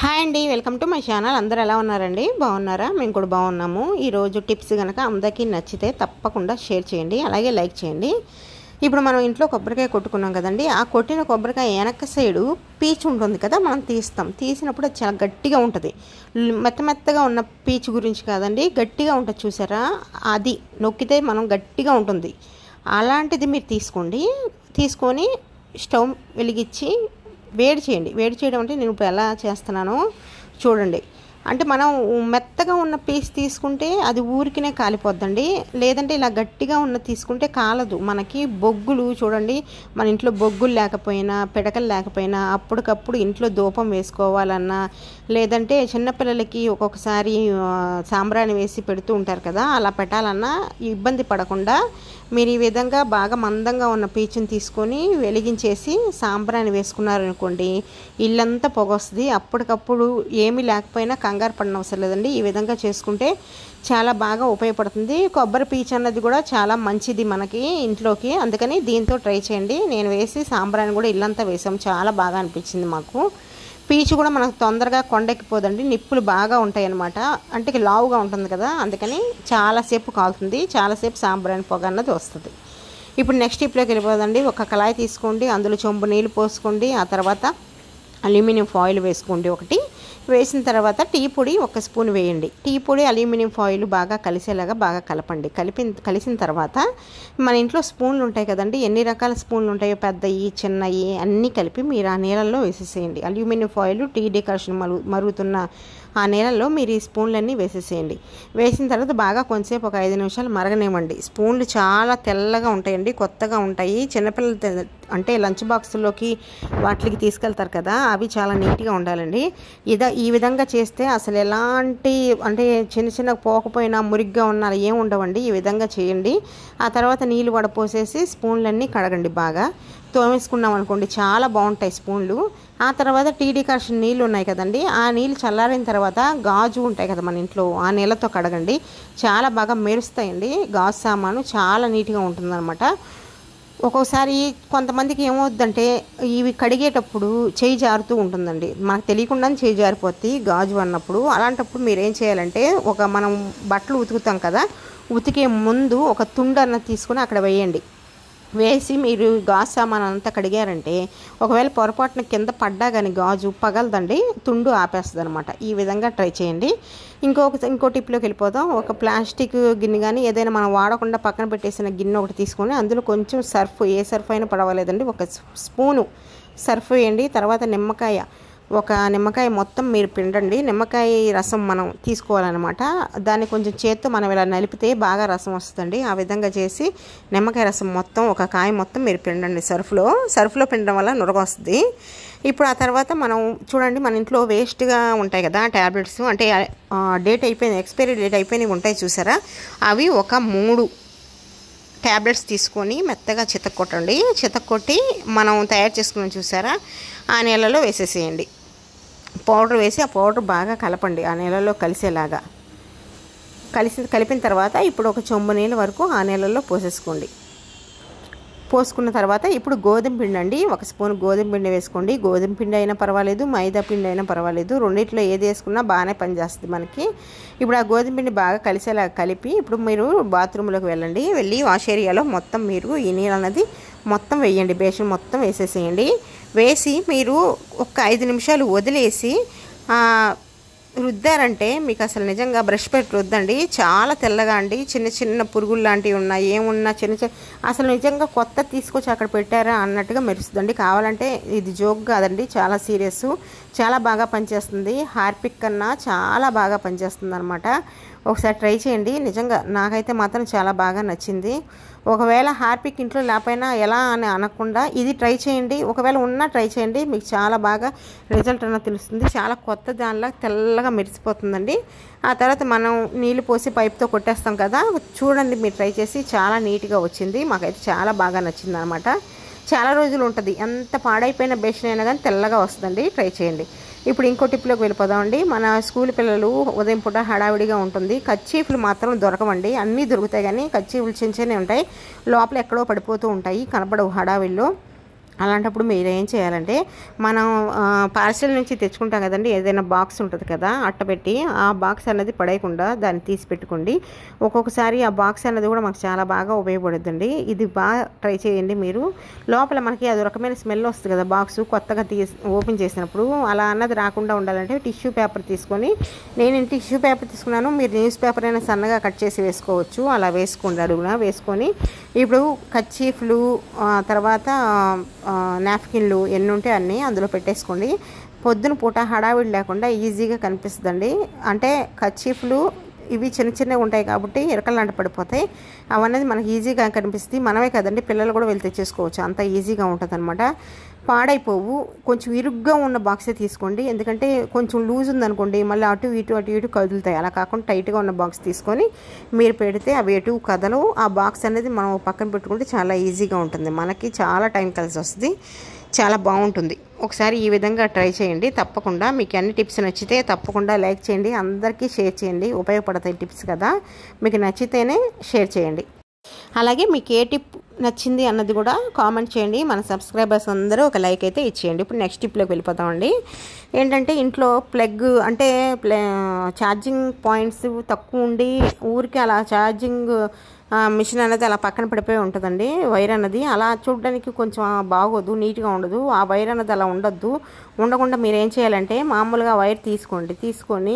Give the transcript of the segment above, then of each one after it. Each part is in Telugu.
హాయ్ అండి, వెల్కమ్ టు మై ఛానల్. అందరూ ఎలా ఉన్నారండి? బాగున్నారా? మేము కూడా బాగున్నాము. ఈరోజు టిప్స్ కనుక అందరికీ నచ్చితే తప్పకుండా షేర్ చేయండి, అలాగే లైక్ చేయండి. ఇప్పుడు మనం ఇంట్లో కొబ్బరికాయ కొట్టుకున్నాం కదండి, ఆ కొట్టిన కొబ్బరికాయ వెనక సైడు పీచు ఉంటుంది కదా, మనం తీసినప్పుడు అది చాలా గట్టిగా ఉంటుంది. మెత్తగా ఉన్న పీచు గురించి కాదండి, గట్టిగా ఉంటుంది చూసారా, అది నొక్కితే మనం గట్టిగా ఉంటుంది. అలాంటిది మీరు తీసుకొని స్టవ్ వెలిగించి వేడి చేయండి. వేడి చేయడం అంటే నేను ఇప్పుడు ఎలా చేస్తున్నానో చూడండి. అంటే మనం మెత్తగా ఉన్న పీస్ తీసుకుంటే అది ఊరికినే కాలిపోద్దండి, లేదంటే ఇలా గట్టిగా ఉన్న తీసుకుంటే కాలదు. మనకి బొగ్గులు చూడండి, మన ఇంట్లో బొగ్గులు లేకపోయినా పిడకలు లేకపోయినా అప్పటికప్పుడు ఇంట్లో ధూపం వేసుకోవాలన్నా, లేదంటే చిన్నపిల్లలకి ఒక్కొక్కసారి సాంబ్రాణి వేసి పెడుతూ ఉంటారు కదా, అలా పెట్టాలన్నా ఇబ్బంది పడకుండా మీరు ఈ విధంగా బాగా మందంగా ఉన్న పీచుని తీసుకొని వెలిగించేసి సాంబ్రాణి వేసుకున్నారనుకోండి, ఇల్లంతా పొగ వస్తుంది. అప్పటికప్పుడు ఏమీ లేకపోయినా కంగారు పడిన అవసరం లేదండి. ఈ విధంగా చేసుకుంటే చాలా బాగా ఉపయోగపడుతుంది. కొబ్బరి పీచు అన్నది కూడా చాలా మంచిది మనకి ఇంట్లోకి, అందుకని దీంతో ట్రై చేయండి. నేను వేసి సాంబ్రాణి కూడా ఇల్లంతా వేసాం, చాలా బాగా అనిపించింది మాకు. పీచు కూడా మనకు తొందరగా కొండెక్కిపోదండి, నిప్పులు బాగా ఉంటాయి అన్నమాట. అంటే లావుగా ఉంటుంది కదా, అందుకని చాలాసేపు కాలుతుంది, చాలాసేపు సాంబ్రాణి పొగ అన్నది వస్తుంది. ఇప్పుడు నెక్స్ట్ టిప్లోకి వెళ్ళిపోదండి. ఒక కళాయి తీసుకోండి, అందులో చెంబు నీళ్ళు పోసుకోండి. ఆ తర్వాత అల్యూమినియం ఫాయిల్ వేసుకోండి. ఒకటి వేసిన తర్వాత టీ పొడి 1 స్పూన్ వేయండి. టీ పొడి అల్యూమినియం ఫాయిల్ బాగా కలిసేలాగా బాగా కలపండి. కలిసిన తర్వాత మన ఇంట్లో స్పూన్లు ఉంటాయి కదండి, ఎన్ని రకాల స్పూన్లు ఉంటాయో పెద్దవి చిన్నవి అన్నీ కలిపి మీరు ఆ నీళ్ళల్లో వేసేసేయండి. అల్యూమినియం ఫాయిల్ టీ డికాషన్ మరుగుతున్న ఆ నీళ్ళల్లో మీరు ఈ స్పూన్లన్నీ వేసేసేయండి. వేసిన తర్వాత బాగా కొంచెంసేపు ఒక 5 నిమిషాలు మరగనివ్వండి. స్పూన్లు చాలా తెల్లగా ఉంటాయండి, కొత్తగా ఉంటాయి. చిన్నపిల్లలు అంటే లంచ్ బాక్సుల్లోకి వాటికి తీసుకెళ్తారు కదా, అవి చాలా నీట్గా ఉండాలండి. ఈ విధంగా చేస్తే అసలు ఎలాంటి అంటే చిన్న పోకపోయినా మురిగ్గా ఉన్నా ఏం ఉండవండి. ఈ విధంగా చేయండి. ఆ తర్వాత నీళ్ళు వడపోసేసి స్పూన్లన్నీ కడగండి. బాగా తోమేసుకున్నాం అనుకోండి, చాలా బాగుంటాయి స్పూన్లు. ఆ తర్వాత టీ డికాషన్ నీళ్ళు ఉన్నాయి కదండి, ఆ నీళ్ళు చల్లారిన తర్వాత గాజు ఉంటాయి కదా మన ఇంట్లో, ఆ నీళ్ళతో కడగండి. చాలా బాగా మెరుస్తాయండి. గాజు సామాను చాలా నీట్గా ఉంటుందన్నమాట. ఒక్కోసారి కొంతమందికి ఏమవుద్దంటే ఇవి కడిగేటప్పుడు చేయి జారుతూ ఉంటుందండి, మనకు తెలియకుండానే చేయి జారిపోద్ది గాజు అన్నప్పుడు. అలాంటప్పుడు మీరు ఏం చేయాలంటే, మనం బట్టలు ఉతుకుతాం కదా, ఉతికే ముందు ఒక తుండు అన్నది తీసుకొని అక్కడ వేయండి. వేసి మీరు గాజు సామాన్ అంతా కడిగారంటే ఒకవేళ పొరపాటున కింద పడ్డా కానీ గాజు పగలదండి, తుండు ఆపేస్తుంది అనమాట. ఈ విధంగా ట్రై చేయండి. ఇంకో టిప్లోకి వెళ్ళిపోదాం. ఒక ప్లాస్టిక్ గిన్నె కానీ ఏదైనా మనం వాడకుండా పక్కన పెట్టేసిన గిన్నె ఒకటి తీసుకొని అందులో కొంచెం సర్ఫ్, ఏ సర్ఫ్ అయినా పర్వాలేదండి, 1 స్పూను సర్ఫ్ వేయండి. తర్వాత ఒక నిమ్మకాయ మొత్తం మీరు పిండండి. నిమ్మకాయ రసం మనం తీసుకోవాలన్నమాట. దాన్ని కొంచెం చేత్తో మనం ఇలా నలిపితే బాగా రసం వస్తుందండి. ఆ విధంగా చేసి నిమ్మకాయ రసం మొత్తం ఒక కాయ మొత్తం మీరు పిండండి సర్ఫ్లో పిండడం వల్ల నురగ వస్తుంది. ఇప్పుడు ఆ తర్వాత మనం చూడండి, మన ఇంట్లో వేస్ట్గా ఉంటాయి కదా ట్యాబ్లెట్స్, అంటే ఎక్స్పైరీ డేట్ అయిపోయినవి ఉంటాయి చూసారా, అవి ఒక 3 ట్యాబ్లెట్స్ తీసుకొని మెత్తగా చితక్కొట్టి మనం తయారు చేసుకుని చూసారా, ఆ నీళ్ళలో వేసేసేయండి. పౌడర్ వేసి ఆ పౌడర్ బాగా కలపండి, ఆ నీళ్ళలో కలిసేలాగా. కలిపిన తర్వాత ఇప్పుడు ఒక చెంబు నీళ్ళ వరకు ఆ నీళ్ళల్లో పోసుకున్న తర్వాత ఇప్పుడు గోధుమ పిండి అండి, 1 స్పూన్ గోధుమ పిండి వేసుకోండి. గోధుమ పిండి అయినా పర్వాలేదు, మైదా పిండి అయినా పర్వాలేదు, రెండిట్లో ఏది వేసుకున్నా బాగానే పనిచేస్తుంది మనకి. ఇప్పుడు ఆ గోధుమ పిండి బాగా కలిసేలా కలిపి ఇప్పుడు మీరు బాత్రూంలోకి వెళ్ళి వాష్ ఏరియాలో మొత్తం మీరు ఈ నీళ్ళు అన్నది మొత్తం వేయండి. బేషన్ మొత్తం వేసి మీరు ఒక 5 నిమిషాలు వదిలేసి రుద్దారంటే మీకు అసలు నిజంగా బ్రష్ పెట్టి రుద్దండి, చాలా తెల్లగా అండి. చిన్న పురుగులు లాంటివి ఉన్నా ఏమున్నా అసలు నిజంగా కొత్త తీసుకొచ్చి అక్కడ పెట్టారా అన్నట్టుగా మెరుస్తుందండి. కావాలంటే ఇది జోక్ కాదండి, చాలా సీరియస్, చాలా బాగా పనిచేస్తుంది. హార్పిక్ కన్నా చాలా బాగా పనిచేస్తుంది అనమాట. ఒకసారి ట్రై చేయండి. నిజంగా నాకైతే మాత్రం చాలా బాగా నచ్చింది. ఒకవేళ హార్పిక్ ఇంట్లో లేకపోయినా ఎలా అని అనకుండా ఇది ట్రై చేయండి. ఒకవేళ ఉన్నా ట్రై చేయండి, మీకు చాలా బాగా రిజల్ట్ అన్నది తెలుస్తుంది. చాలా కొత్త దానిలా తెల్లగా మెరిసిపోతుందండి. ఆ తర్వాత మనం నీళ్ళు పోసి పైప్తో కొట్టేస్తాం కదా, చూడండి మీరు ట్రై చేసి, చాలా నీట్గా వచ్చింది. మాకైతే చాలా బాగా నచ్చింది అనమాట. చాలా రోజులు ఉంటుంది, ఎంత పాడైపోయిన బేషన్ అయినా కానీ తెల్లగా వస్తుందండి. ట్రై చేయండి. ఇప్పుడు ఇంకో టిప్లోకి వెళ్ళిపోదామండి. మన స్కూల్ పిల్లలు ఉదయం పూట హడావిడిగా ఉంటుంది, కర్చీఫ్లు మాత్రం దొరకవండి. అన్నీ దొరుకుతాయి కానీ కర్చీఫ్లు చిన్ననే ఉంటాయి, లోపల ఎక్కడో పడిపోతూ ఉంటాయి, కనపడవు హడావిడిలో. అలాంటప్పుడు మీరు ఏం చేయాలంటే మనం పార్సెల్ నుంచి తెచ్చుకుంటాం కదండి, ఏదైనా బాక్స్ ఉంటుంది కదా అట్టపెట్టి, ఆ బాక్స్ అన్నది పడేయకుండా దాన్ని తీసి పెట్టుకోండి. ఒక్కొక్కసారి ఆ బాక్స్ అన్నది కూడా మాకు చాలా బాగా ఉపయోగపడుతుందండి. ఇది బాగా ట్రై చేయండి మీరు. లోపల మనకి అది రకమైన స్మెల్ వస్తుంది కదా బాక్స్ కొత్తగా ఓపెన్ చేసినప్పుడు, అలా అన్నది రాకుండా ఉండాలంటే టిష్యూ పేపర్ తీసుకొని, నేను టిష్యూ పేపర్ తీసుకున్నాను, మీరు న్యూస్ పేపర్ అయినా సన్నగా కట్ చేసి వేసుకోవచ్చు. అలా వేసుకోండి, అడుగున వేసుకొని ఇప్పుడు కర్చీఫ్లు తర్వాత నాప్కిన్లు ఎన్ని ఉంటే అన్నీ అందులో పెట్టేసుకోండి. పొద్దున పూట హడావిడి లేకుండా ఈజీగా కనిపిస్తుందండి. అంటే కర్చీఫ్లు ఇవి చిన్న చిన్నగా ఉంటాయి కాబట్టి ఎరకలాంటి పడిపోతాయి. అవన్నది మనకి ఈజీగా కనిపిస్తుంది. మనమే కదండి, పిల్లలు కూడా వెళ్ళి తెచ్చేసుకోవచ్చు, అంత ఈజీగా ఉంటుంది అనమాట. పాడైపోవు. కొంచెం ఇరుగ్గా ఉన్న బాక్సే తీసుకోండి, ఎందుకంటే కొంచెం లూజ్ ఉందనుకోండి మళ్ళీ అటు ఇటు కదులుతాయి. అలా కాకుండా టైట్గా ఉన్న బాక్స్ తీసుకొని మీరు పెడితే అవి ఎటు కదలవు. ఆ బాక్స్ అనేది మనం పక్కన పెట్టుకుంటే చాలా ఈజీగా ఉంటుంది, మనకి చాలా టైం కలిసి వస్తుంది, చాలా బాగుంటుంది. ఒకసారి ఈ విధంగా ట్రై చేయండి తప్పకుండా. మీకు అన్ని టిప్స్ నచ్చితే తప్పకుండా లైక్ చేయండి, అందరికీ షేర్ చేయండి, ఉపయోగపడతాయి టిప్స్ కదా. మీకు నచ్చితేనే షేర్ చేయండి. అలాగే మీకు ఏ టిప్ నచ్చింది అన్నది కూడా కామెంట్ చేయండి. మన సబ్స్క్రైబర్స్ అందరూ ఒక లైక్ అయితే ఇచ్చేయండి. ఇప్పుడు నెక్స్ట్ టిప్లోకి వెళ్ళిపోతామండి. ఏంటంటే ఇంట్లో ప్లగ్ అంటే ఛార్జింగ్ పాయింట్స్ తక్కువ ఉండి ఊరికి అలా ఛార్జింగ్ మిషన్ అనేది అలా పక్కన పడిపోయి ఉంటుందండి. వైర్ అన్నది అలా చూడడానికి కొంచెం బాగోదు, నీట్గా ఉండదు. ఆ వైర్ అన్నది అలా ఉండకుండా మీరు ఏం చేయాలంటే మామూలుగా వైర్ తీసుకొని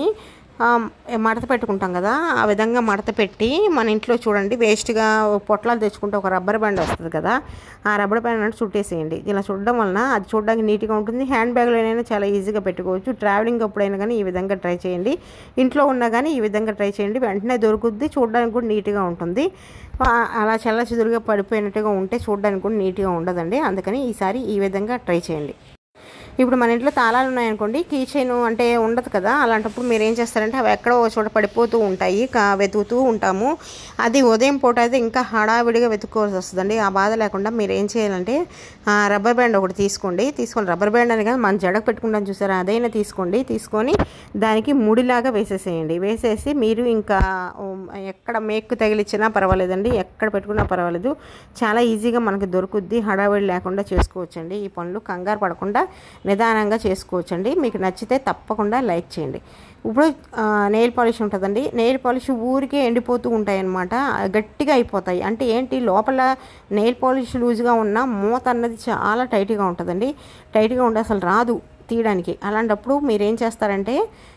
మడత పెట్టుకుంటాం కదా, ఆ విధంగా మడత పెట్టి మన ఇంట్లో చూడండి వేస్ట్గా పొట్లాలు తెచ్చుకుంటే ఒక రబ్బర్ బ్యాండ్ వస్తుంది కదా, ఆ రబ్బర్ బ్యాండ్ అంటే చుట్టేసేయండి. ఇలా చుట్టడం వలన అది చూడడానికి నీట్గా ఉంటుంది. హ్యాండ్ బ్యాగ్లోనైనా చాలా ఈజీగా పెట్టుకోవచ్చు. ట్రావెలింగ్ అప్పుడైనా కానీ ఈ విధంగా ట్రై చేయండి. ఇంట్లో ఉన్నా కానీ ఈ విధంగా ట్రై చేయండి, వెంటనే దొరుకుద్ది, చూడడానికి కూడా నీట్గా ఉంటుంది. అలా చెదురుగా పడిపోయినట్టుగా ఉంటే చూడడానికి కూడా నీట్గా ఉండదండి. అందుకని ఈసారి ఈ విధంగా ట్రై చేయండి. ఇప్పుడు మన ఇంట్లో తాళాలు ఉన్నాయనుకోండి, కీ చైన్ అంటే ఉండదు కదా, అలాంటప్పుడు మీరు ఏం చేస్తారంటే అవి ఎక్కడో చోట పడిపోతూ ఉంటాయి, వెతుకుతూ ఉంటాము. అది ఉదయం పూట అయితే ఇంకా హడావిడిగా వెతుక్కోవాల్సి వస్తుందండి. ఆ బాధ లేకుండా మీరు ఏం చేయాలంటే రబ్బర్ బ్యాండ్ ఒకటి తీసుకొని రబ్బర్ బ్యాండ్ అని కానీ మన జడకు పెట్టుకుంటాం చూసారా, అదైనా తీసుకొని దానికి ముడిలాగా వేసేసి మీరు ఇంకా ఎక్కడ మేక్కు తగిలిచ్చినా పర్వాలేదండి, ఎక్కడ పెట్టుకున్నా పర్వాలేదు, చాలా ఈజీగా మనకి దొరుకుద్ది. హడావిడి లేకుండా చేసుకోవచ్చండి ఈ పనులు, కంగారు పడకుండా నిదానంగా చేసుకోవచ్చండి. మీకు నచ్చితే తప్పకుండా లైక్ చేయండి. ఇప్పుడు నెయిల్ పాలిష్ ఉంటుందండి, నెయిల్ పాలిష్ ఊరికే ఎండిపోతూ ఉంటాయి అన్నమాట, గట్టిగా అయిపోతాయి. అంటే ఏంటి, లోపల నెయిల్ పాలిష్ లూజ్గా ఉన్న మూత అన్నది చాలా టైట్గా ఉంటుందండి, టైట్గా ఉండి అసలు రాదు తీయడానికి. అలాంటప్పుడు మీరు ఏం చేస్తారంటే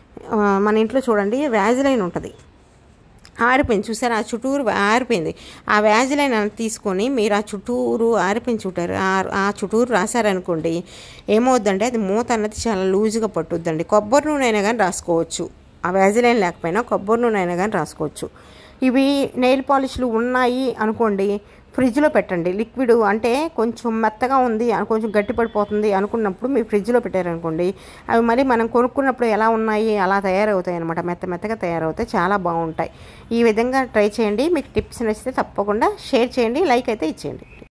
మన ఇంట్లో చూడండి వ్యాజిలైన్ ఉంటుంది, ఆరిపోయింది చూసారు, ఆ చుట్టూరు ఆరిపోయింది. ఆ వ్యాజిలైన్ తీసుకొని మీరు ఆ చుట్టూరు ఆరిపోయిన చుట్టారు ఆ చుట్టూరు రాశారనుకోండి, ఏమవుద్దంటే అది మూత అన్నది చాలా లూజుగా పట్టుద్దండి. కొబ్బరి నూనె అయినా కానీ రాసుకోవచ్చు, ఆ వ్యాజిలైన్ లేకపోయినా కొబ్బరి నూనె అయినా కానీ రాసుకోవచ్చు. ఇవి నెయిల్ పాలిష్లు ఉన్నాయి అనుకోండి, ఫ్రిడ్జ్లో పెట్టండి. లిక్విడ్ అంటే కొంచెం మెత్తగా ఉంది, కొంచెం గట్టి పడిపోతుంది అనుకున్నప్పుడు మీరు ఫ్రిడ్జ్లో పెట్టారనుకోండి, అవి మరి మనం కొనుక్కున్నప్పుడు ఎలా ఉన్నాయి అలా తయారవుతాయి అనమాట, మెత్తగా తయారవుతాయి, చాలా బాగుంటాయి. ఈ విధంగా ట్రై చేయండి. మీకు టిప్స్ నచ్చితే తప్పకుండా షేర్ చేయండి, లైక్ అయితే ఇచ్చేయండి.